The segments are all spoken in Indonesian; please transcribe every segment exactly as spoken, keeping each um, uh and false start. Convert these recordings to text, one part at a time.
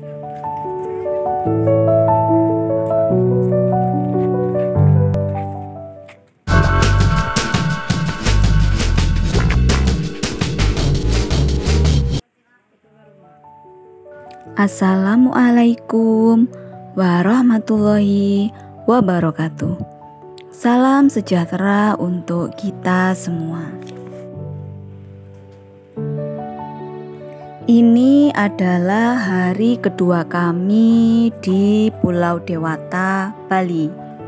Assalamualaikum warahmatullahi wabarakatuh. Salam sejahtera untuk kita semua. Ini adalah hari kedua kami di Pulau Dewata, Bali.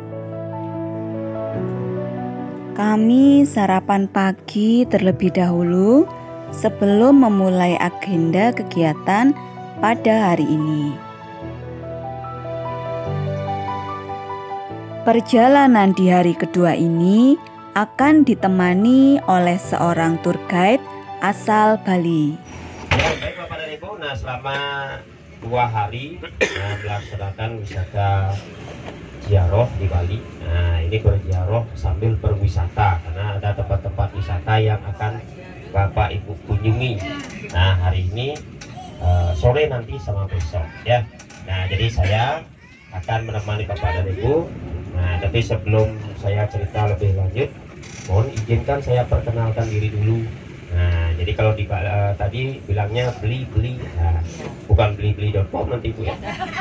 Kami sarapan pagi terlebih dahulu sebelum memulai agenda kegiatan pada hari ini. Perjalanan di hari kedua ini akan ditemani oleh seorang tour guide asal Bali. Ya, baik Bapak dan Ibu, nah selama dua hari nah, melaksanakan wisata ziarah di Bali. Nah ini berziarah sambil berwisata karena ada tempat-tempat wisata yang akan Bapak Ibu kunjungi. Nah hari ini Uh, sore nanti sama besok ya. Nah jadi saya akan menemani Bapak dan Ibu. Nah tapi sebelum saya cerita lebih lanjut, mohon izinkan saya perkenalkan diri dulu. Nah jadi kalau di uh, tadi bilangnya beli-beli, nah, bukan beli-beli dot com nanti Bu ya.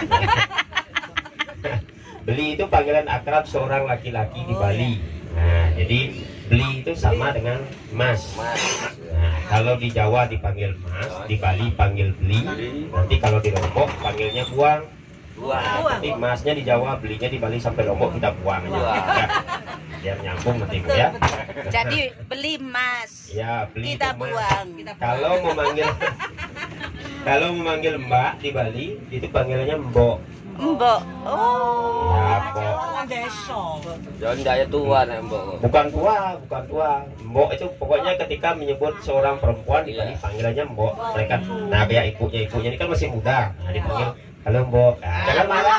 Beli itu panggilan akrab seorang laki-laki di Bali. Nah jadi beli itu sama dengan mas. Nah, kalau di Jawa dipanggil mas, di Bali panggil beli. Nanti kalau di Lombok panggilnya buang. Nah, nanti masnya di Jawa, belinya di Bali sampai Lombok kita buang aja. Ya. Biar nyambung nanti Bu ya. Jadi beli emas. Ya, beli kita emas. buang. Kita buang. Kalau memanggil kalau memanggil Mbak di Bali itu panggilannya Mbok. Mbok. Oh. Ya, Mbok. Jangan daya tua nih Mbok. Bukan tua, bukan tua. Mbok itu pokoknya ketika menyebut seorang perempuan di Bali panggilannya Mbok. Mereka, nah kayak ibunya, ibunya ini kan masih muda. Nah dipanggil, halo Mbok. Nah, jangan marah.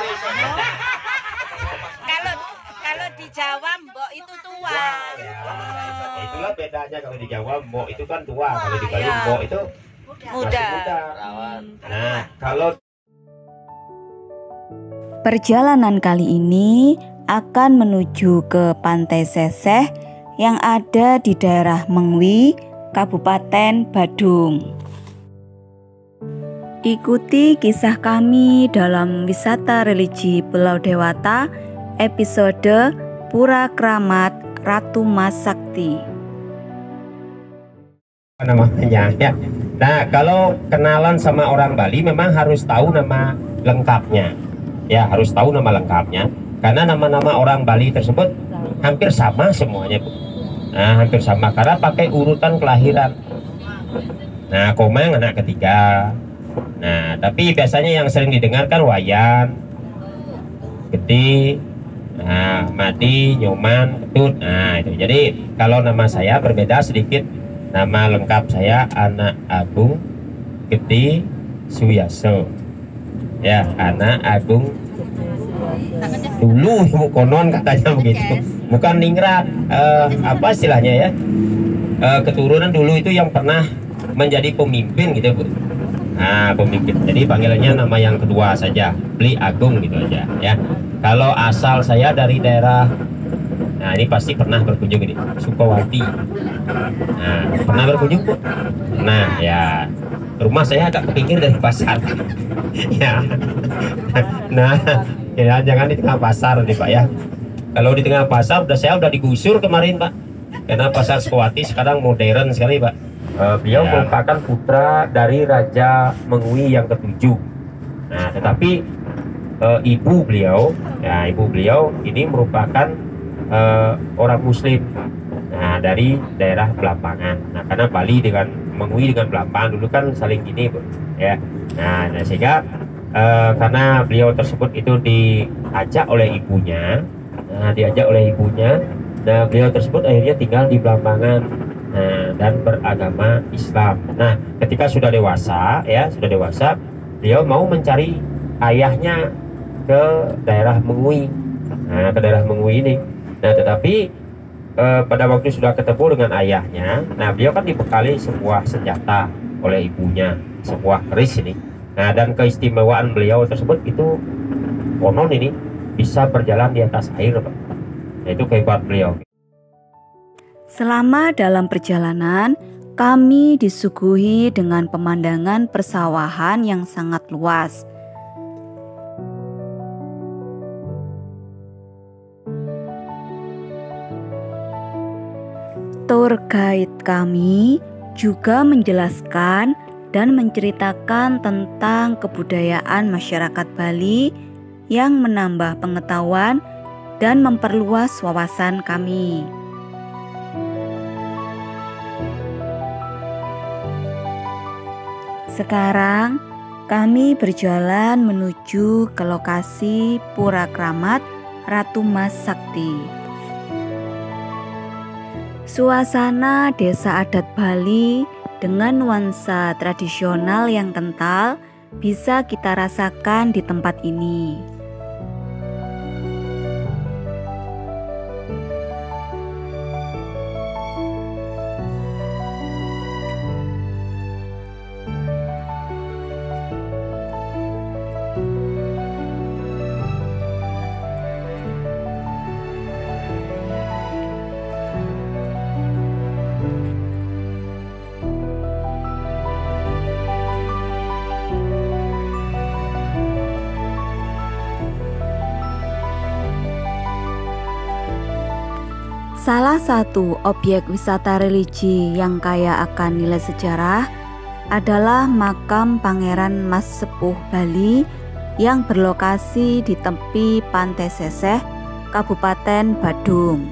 Kalau kalau di Jawa Mbok itu tua. Ya, itulah bedanya kalau di Jawa Mbok itu kan tua, kalau di Bali Mbok itu Muda. masih muda. Rawan. Nah kalau Perjalanan kali ini akan menuju ke Pantai Seseh yang ada di daerah Mengwi, Kabupaten Badung. Ikuti kisah kami dalam wisata religi Pulau Dewata, episode Pura Kramat Ratu Mas Sakti. namanya ya. Nah kalau kenalan sama orang Bali memang harus tahu nama lengkapnya. Ya harus tahu nama lengkapnya karena nama-nama orang Bali tersebut hampir sama semuanya Bu. Nah hampir sama karena pakai urutan kelahiran. Nah Komeng anak ketiga. Nah tapi biasanya yang sering didengarkan Wayan, Gede, nah Madi, Nyoman, Ketut. Nah itu jadi kalau nama saya berbeda sedikit. Nama lengkap saya Anak Agung Gede Suyaso. Ya, anak Agung dulu ibu konon katanya begitu, bukan ningrat uh, apa istilahnya ya, uh, keturunan dulu itu yang pernah menjadi pemimpin gitu Bu. Nah pemimpin, jadi panggilannya nama yang kedua saja, Beli Agung gitu aja ya. Kalau asal saya dari daerah, nah ini pasti pernah berkunjung ini, Sukawati. Nah pernah berkunjung Bu? Nah ya rumah saya agak ke pinggir dari pasar. Ya. Nah, ya jangan di tengah pasar nih Pak ya. Kalau di tengah pasar udah saya udah digusur kemarin Pak. Karena pasar Sukawati sekarang modern sekali Pak. Uh, beliau ya. Merupakan putra dari Raja Mengwi yang ketujuh. Nah, tetapi uh, ibu beliau, ya ibu beliau ini merupakan uh, orang Muslim. Nah, dari daerah Belambangan. Nah, karena Bali dengan Mengwi dengan Belambangan dulu kan saling gini Bu. Ya. Nah, nah sehingga uh, karena beliau tersebut itu diajak oleh ibunya, nah diajak oleh ibunya, nah beliau tersebut akhirnya tinggal di Belambangan, nah, dan beragama Islam. Nah, ketika sudah dewasa, ya sudah dewasa, beliau mau mencari ayahnya ke daerah Mengwi, nah ke daerah Mengwi ini. Nah, tetapi uh, pada waktu sudah ketemu dengan ayahnya, nah beliau kan dibekali sebuah senjata oleh ibunya, sebuah keris ini. Nah, dan keistimewaan beliau tersebut itu konon ini bisa berjalan di atas air, Pak. Nah, itu kehebat beliau. Selama dalam perjalanan, kami disuguhi dengan pemandangan persawahan yang sangat luas. Tour guide kami juga menjelaskan dan menceritakan tentang kebudayaan masyarakat Bali yang menambah pengetahuan dan memperluas wawasan kami. Sekarang kami berjalan menuju ke lokasi Pura Kramat Ratu Mas Sakti. Suasana desa adat Bali dengan nuansa tradisional yang kental bisa kita rasakan di tempat ini. Salah satu objek wisata religi yang kaya akan nilai sejarah adalah makam Pangeran Mas Sepuh Bali yang berlokasi di tepi Pantai Seseh, Kabupaten Badung.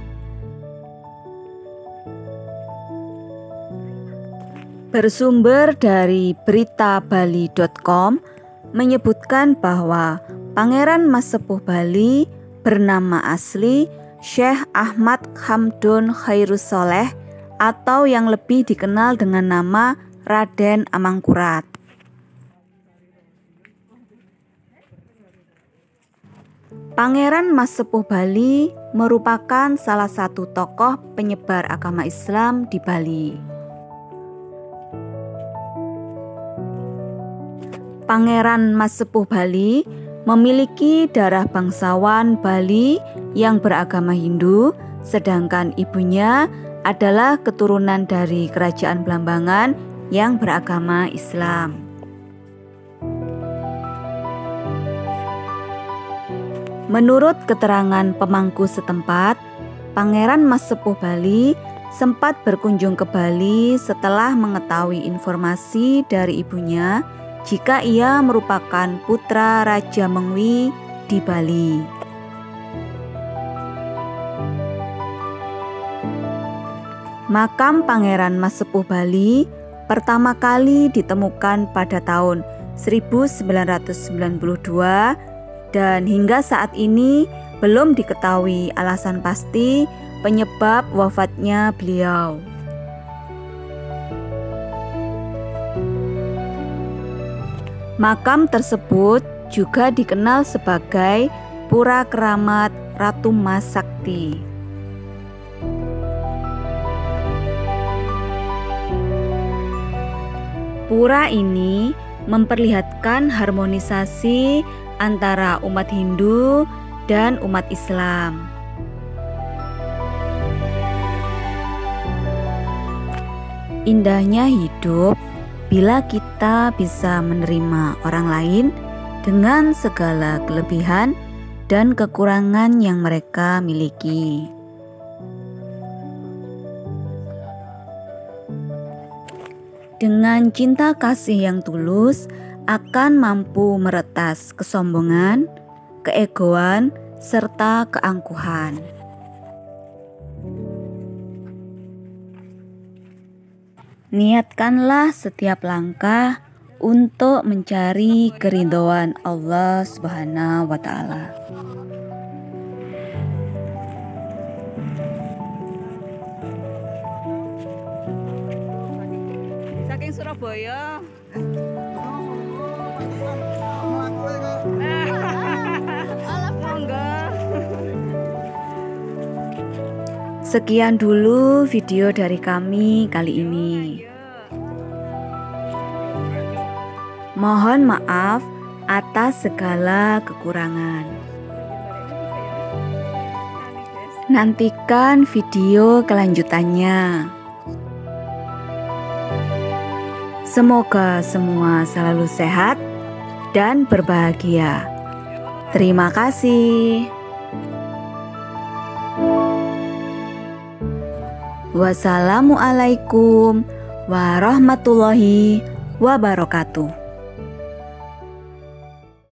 Bersumber dari berita bali titik com menyebutkan bahwa Pangeran Mas Sepuh Bali bernama asli Syekh Ahmad Hamdun Khairusoleh atau yang lebih dikenal dengan nama Raden Amangkurat. Pangeran Mas Sepuh Bali merupakan salah satu tokoh penyebar agama Islam di Bali. Pangeran Mas Sepuh Bali memiliki darah bangsawan Bali yang beragama Hindu, sedangkan ibunya adalah keturunan dari kerajaan Blambangan yang beragama Islam. Menurut keterangan pemangku setempat, Pangeran Mas Sepuh Bali sempat berkunjung ke Bali setelah mengetahui informasi dari ibunya jika ia merupakan putra Raja Mengwi di Bali. Makam Pangeran Mas Sepuh Bali pertama kali ditemukan pada tahun seribu sembilan ratus sembilan puluh dua dan hingga saat ini belum diketahui alasan pasti penyebab wafatnya beliau. Makam tersebut juga dikenal sebagai Pura Kramat Ratu Mas Sakti. Pura ini memperlihatkan harmonisasi antara umat Hindu dan umat Islam. Indahnya hidup bila kita bisa menerima orang lain dengan segala kelebihan dan kekurangan yang mereka miliki. Dengan cinta kasih yang tulus akan mampu meretas kesombongan, keegoan, serta keangkuhan. Niatkanlah setiap langkah untuk mencari keridhaan Allah Subhanahu wa Ta'ala. Saking Surabaya. Sekian dulu video dari kami kali ini. Mohon maaf atas segala kekurangan. Nantikan video kelanjutannya. Semoga semua selalu sehat dan berbahagia. Terima kasih. Wassalamualaikum warahmatullahi wabarakatuh.